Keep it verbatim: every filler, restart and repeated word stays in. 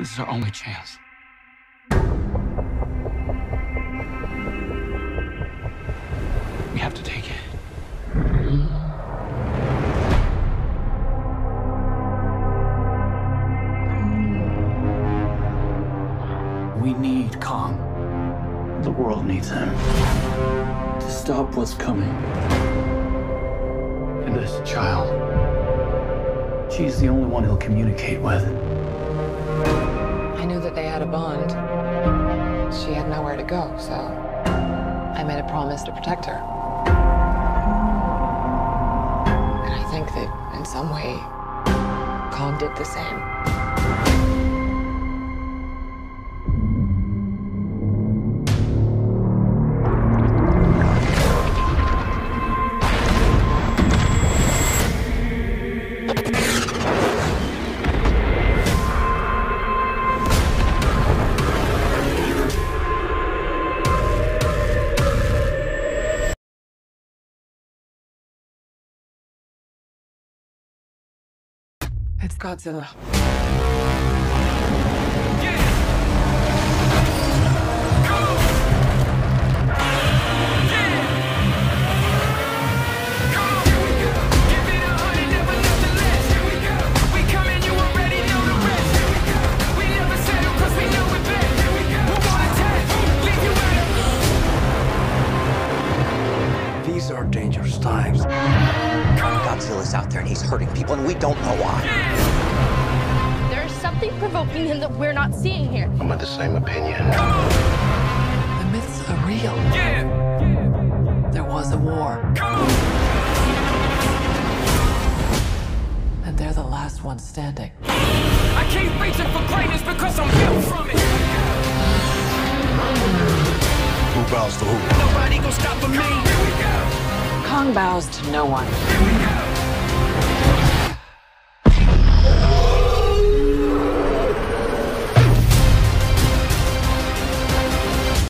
This is our only chance. We have to take it. We need Kong. The world needs him to stop what's coming. And this child, she's the only one he'll communicate with. I knew that they had a bond. She had nowhere to go, so I made a promise to protect her. And I think that in some way, Kong did the same. It's Godzilla. These are dangerous times. Godzilla's out there and he's hurting people and we don't know why. There's something provoking him that we're not seeing here. I'm of the same opinion. The myths are real. There was a war. And they're the last ones standing. I keep reaching for greatness because I'm built from it. Who bows to who? Nobody gonna stop for me. Kong bows to no one.